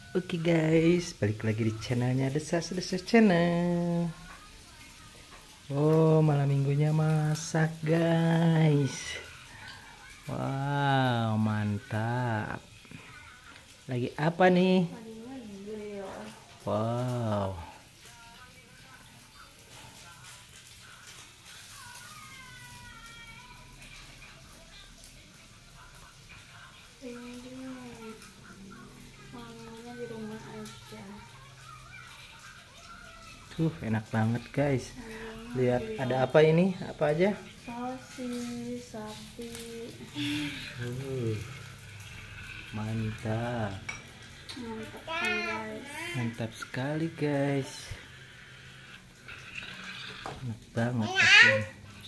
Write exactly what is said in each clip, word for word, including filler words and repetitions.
Oke guys, balik lagi di channelnya Desas Desas Channel. Oh, malam minggunya masak guys. Wow, mantap. Lagi apa nih? Wow. Di rumah aja. Tuh, enak banget guys. Lihat ada apa ini? Apa aja? Sosis, sapi. Uh, mantap. Mantap kan guys. Mantap sekali guys. Enak banget pastinya.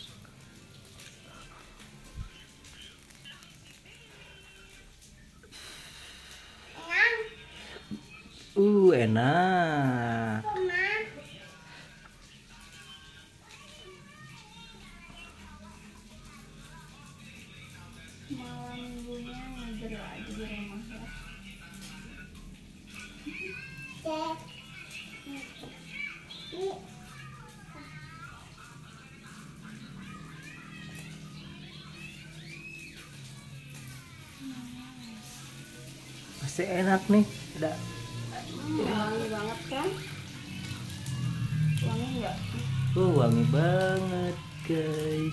Uh, enak. Malam minggunya ngejer aja di rumah ya. Masih enak nih. Ada Hmm, wangi banget kan? Wangi enggak? uh, wangi banget guys.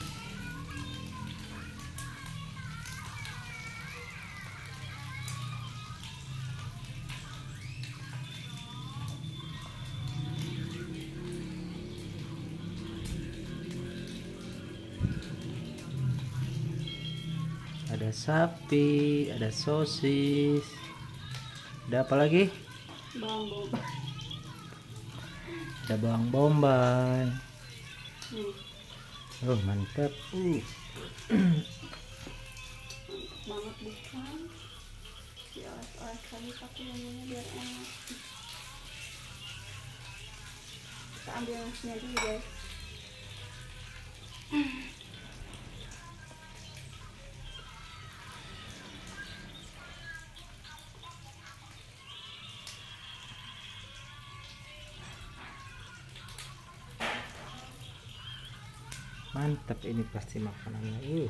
Ada sapi, ada sosis. Ada apa lagi? Bambu. Ada bawang bombay. Hmm, Oh, mantap. Uh. banget bukan? Dioles-oles lagi pakai bumbunya biar enak. Kita ambil nasinya dulu guys. Mantap ini pasti makanannya. Uh.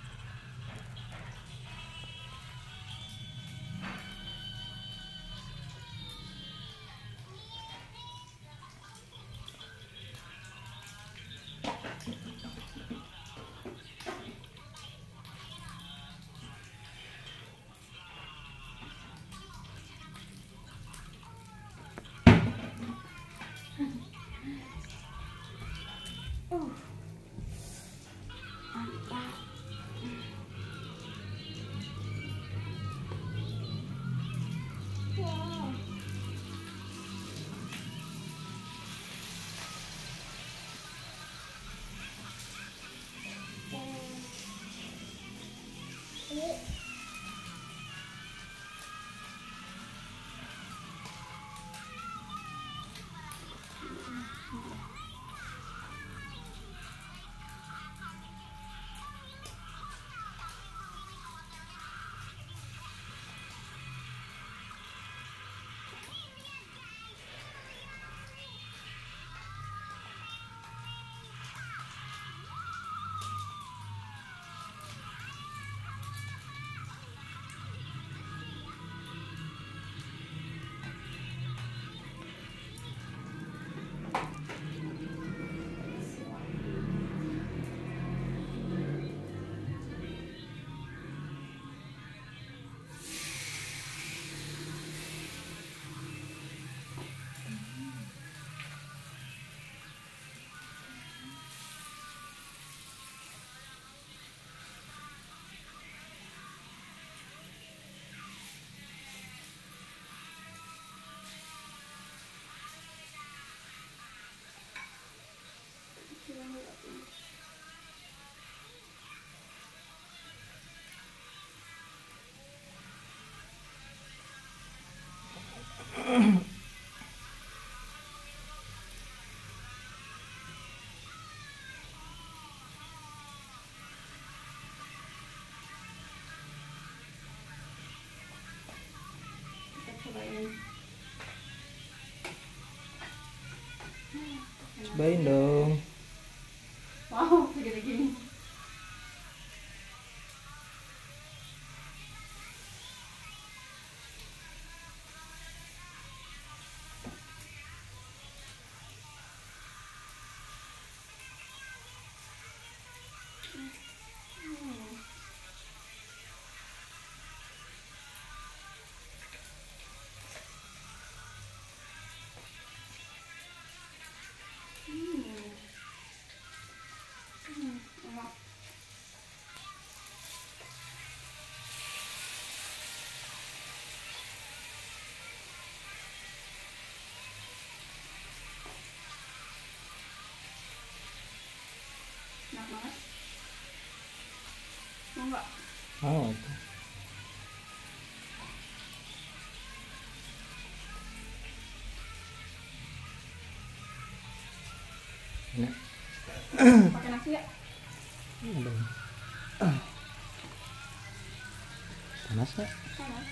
Uh, mantap. Wow. Kita cobain Cobain dong. Wow, segede gini. Enak banget. Mau nggak? Mau itu. Enak. Pakai nasi ya? Ada. Panas nggak? Panas.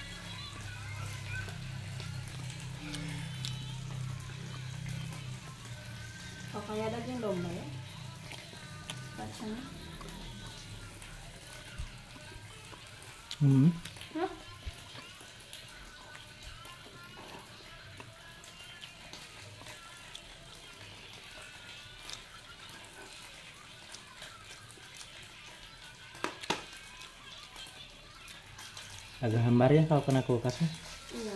Oh, kayak daging domba ya? Rasanya. Hmm. Hah? Agak hambar ya kalau kena kulkasnya. Iya.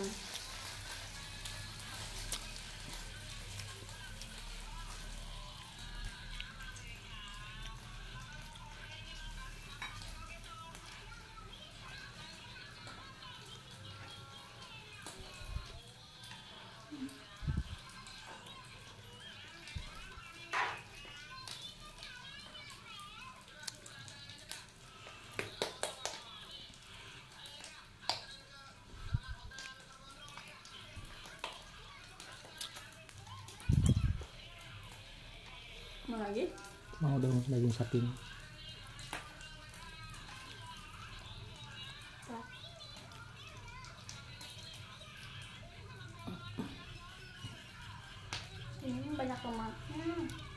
Mau lagi? Mau dong daging sapinya. Ini banyak lemaknya.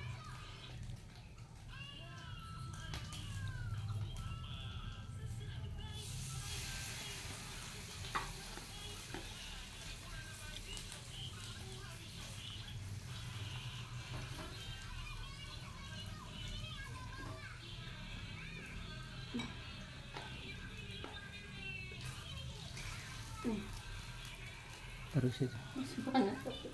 Nih, Terus aja. masih panas tapi.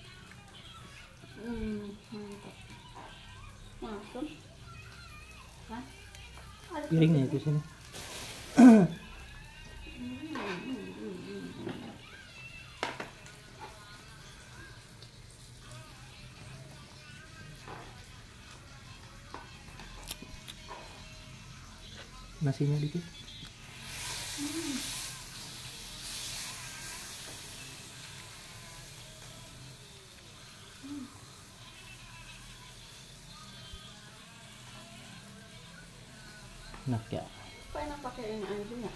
Hmm, mantap. Masuk. Hah? Ada Piringnya itu sini. Nasinya dikit. Enak ya. Kok enak pakai ini aja ya?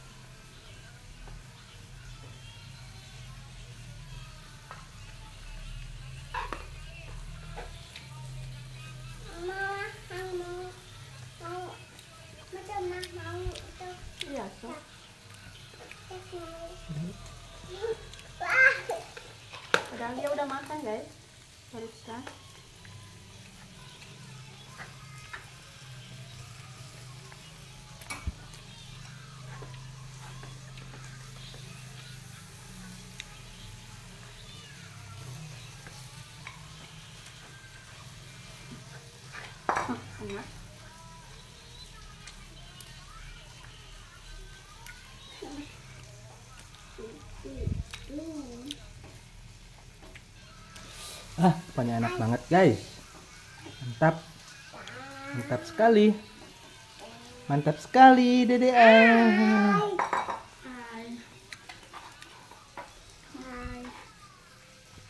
Iya, so. Padahal dia udah makan, guys. Barusan. Hah, enak. Ah, pokoknya enak banget guys. Mantap. Mantap sekali. Mantap sekali, Dede. Ah.